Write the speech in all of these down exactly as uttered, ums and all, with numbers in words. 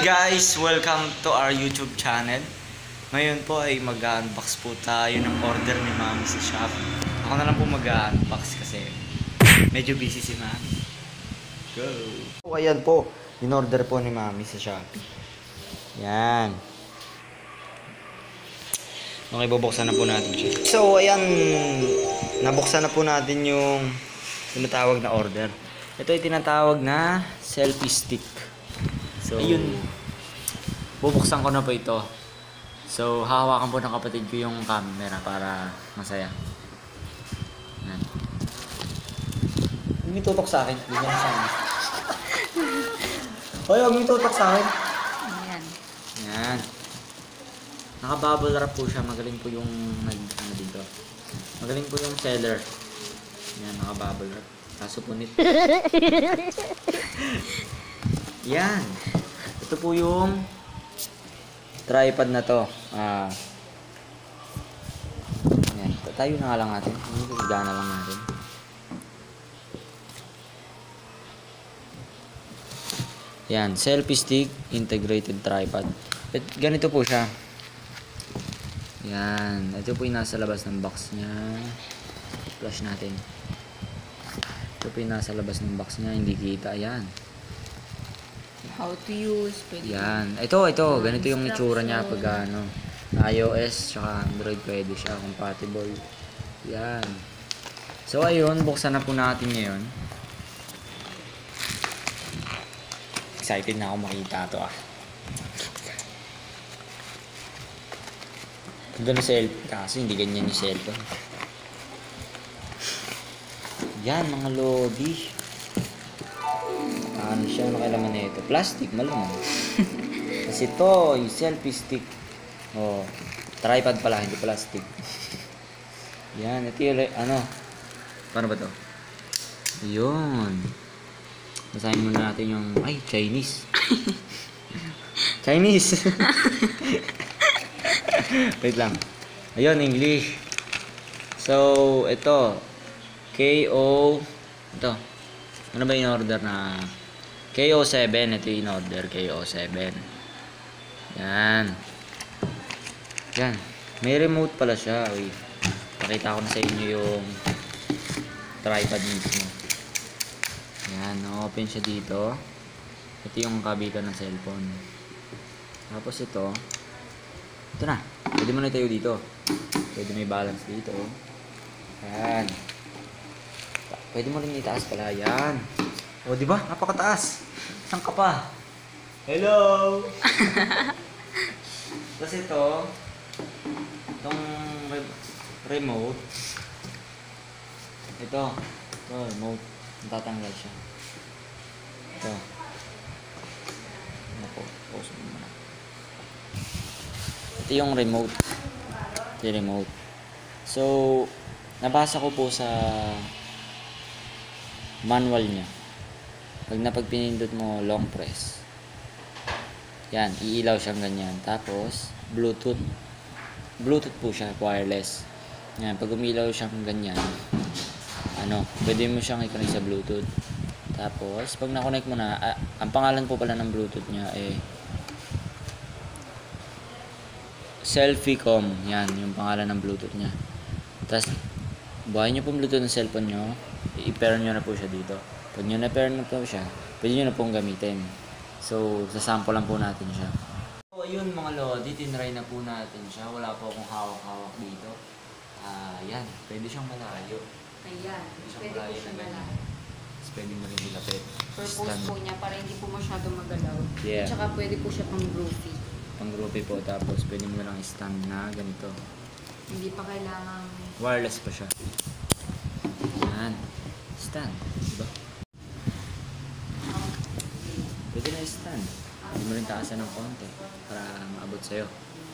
guys! Welcome to our YouTube channel. Ngayon po ay mag-unbox po tayo ng order ni Mami sa Shopee. Ako na lang po mag-unbox kasi medyo busy si Mami. Go! So, ayan po, in-order po ni Mami sa Shopee. Yan. Okay, bubuksan na po natin siya. So, ayan, nabuksan na po natin yung tinatawag na order. Ito ay tinatawag na selfie stick. So, ayun. Bubuksan ko na po ito. So, hahawakan po ng kapatid ko yung camera para masaya. Yan. Huwag niyo tutok sa akin. Hindi niya sa akin. Hoy, huwag niyo tutok sa akin. Yan. Yan. Naka-bubble wrap po siya. Magaling po yung nag, ano dito. Magaling po yung seller. Yan, naka-bubble wrap. Kaso punit. Yan. Ito po yung tripod na to. Ah. Yan. Tayo na nga lang natin. Gana lang natin. Yan. Selfie stick, integrated tripod. At ganito po siya. Yan. Ito po yung nasa labas ng box niya. Flash natin. Ito po yung nasa labas ng box niya. Hindi kita. Yan. How to use. Pwede Yan. Ito, ito. Ganito yung itsura niya pag ano. iOS tsaka Android pwede siya. Compatible. Yan. So, ayun. Buksan na po natin ngayon. Excited na ako makita ito ah. Ganda na cellphone. Kasi hindi ganyan yung cellphone. Yan, mga lodi. Ano siya, ano kailangan na ito? Plastic, malamang. Kasi ito, yung selfie stick. Oh, tripod pala, hindi plastic. Yan, ito yung, ano, paano ba to? Yun. Basahin muna natin yung, ay, Chinese. Chinese. Wait lang. Ayun, English. So, ito. K O ito. Ano ba yung order na K O seven? Ito yung order K O seven. Yan. Yan. May remote pala siya. Uy. Pakita ko na sa inyo yung tripod mismo. Yan. Open siya dito. Ito yung kabitan ng cellphone. Tapos ito. Ito na. Pwede mo na tayo dito. Pwede may balance dito. Yan. Pwede mo rin itaas pala. Yan. O, di ba? Napakataas. Saan ka pa? Hello! Tapos ito, itong re remote. Ito. Ito, remote. Tatanggal siya. Ito. Ako, pause mo muna. Ito yung remote. Ito yung remote. So, nabasa ko po sa manual niya. Pag napagpinindot mo long press, yan, iilaw siyang ganyan. Tapos bluetooth bluetooth po siya, wireless. Yan, pag umilaw siyang ganyan, ano, pwede mo siyang i-connect sa bluetooth. Tapos pag na-connect mo na, ah, ang pangalan po pala ng bluetooth niya eh Selfie.com. Yan, yung pangalan ng bluetooth niya. Tapos buhayin nyo po bluetooth ng cellphone nyo, i-pair nyo na po siya dito. Pag nyo na-pair na po siya, pwede nyo na pong gamitin. So, sasample lang po natin siya. So, ayun mga lodi, tinry na po natin siya. Wala po akong hawak-hawak dito. Ah, uh, yan. Pwede siyang malayo. Ayan. Pwede, pwede po siya malayo. Tapos pwede mo rin ilapit. Purpose po niya para hindi po masyado magalaw. Yeah. At saka pwede po siya pang groupie. Pang groupie po. Tapos pwede mo lang stand na ganito. Hindi pa kailangan wireless pa siya. Yan. Stand. Diba? Pwede na stand. Pwede mo rin taasan ng konti para maabot sa'yo.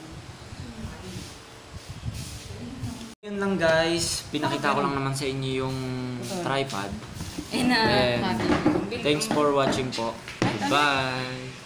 Yun lang guys. Pinakita ko lang naman sa inyo yung tripod. Eh na, And thanks for watching po. Goodbye!